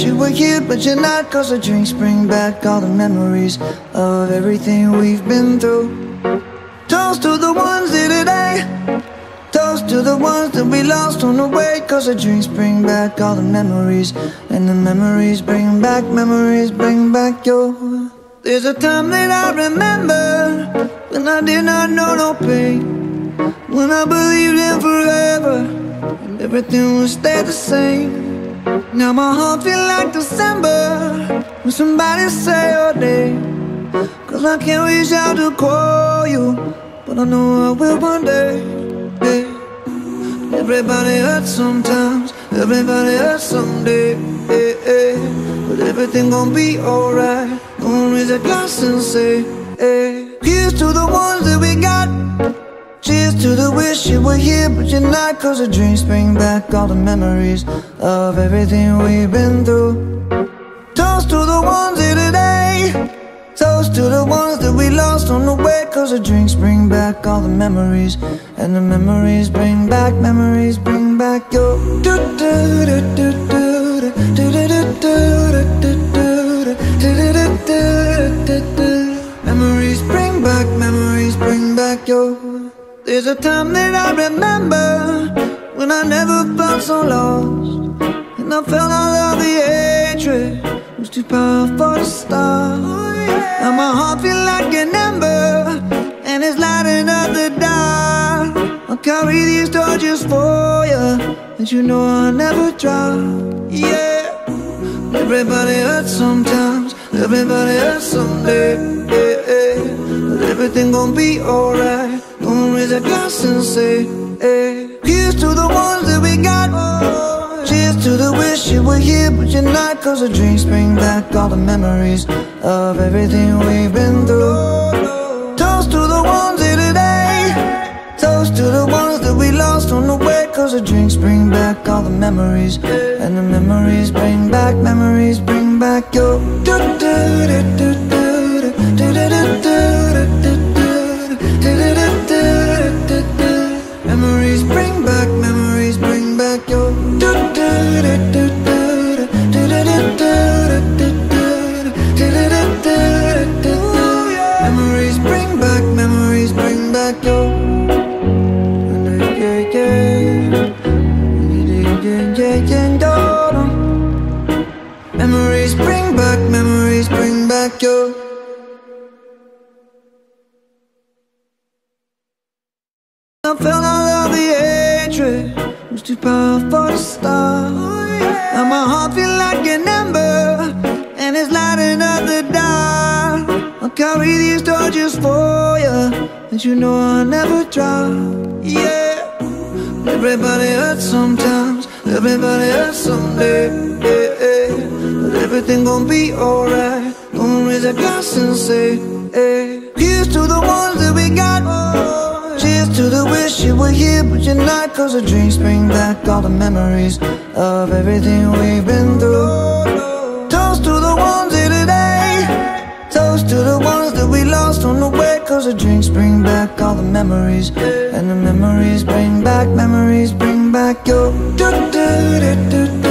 you were here, but you're not. Cause the drinks bring back all the memories of everything we've been through. Toast to the ones here today, toast to the ones that we lost on the way. Cause the drinks bring back all the memories, and the memories bring back your. There's a time that I remember when I did not know no pain, when I believed in forever and everything would stay the same. Now my heart feel like December when somebody say your name. Cause I can't reach out to call you, but I know I will one day. Yeah. Everybody hurts sometimes, everybody hurts someday. Yeah, yeah. But everything gon' be alright. Gonna raise a glass and say, hey. Here's to the ones that we got. Cheers to the wish you were here, but you're not. Cause the drinks bring back all the memories of everything we've been through. Toast to the ones here today, toast to the ones that we lost on the way. Cause the drinks bring back all the memories, and the memories bring back your. Memories bring back your. There's a time that I remember when I never felt so lost, and I felt all of the hatred was too powerful to stop. Now my heart feel like an ember, and it's lighting up the dark. I'll carry these torches for you, and you know I'll never drop. Yeah. Everybody hurts sometimes, everybody hurts someday. Yeah, yeah. But everything gon' be alright. Gonna raise a glass and say, hey. Here's to the ones that we got. Cheers to the wish you were here, but you're not. Cause the drinks bring back all the memories of everything we've been through. Toast to the ones here today, toast to the ones that we lost on the way. Cause the drinks bring back all the memories, and the memories bring back your. Memories bring back your. Memories bring back your. Memories bring back your. I felt all of the hatred was too powerful to stop. Now my heart feel like an ember, and it's lighting up the dark. I'll carry these torches for you, and you know I'll never drop. Yeah. Everybody hurts sometimes, everybody hurts someday. Yeah, yeah. But everything gon' be alright. Gonna raise a glass and say, hey. Here's to the ones that we got. Cheers to the wish you were here, but you're not. Cause the drinks bring back all the memories of everything we've been through. Toast to the ones here today, toast to the ones that we lost on the way. Cause the drinks bring back all the memories, and the memories bring back your.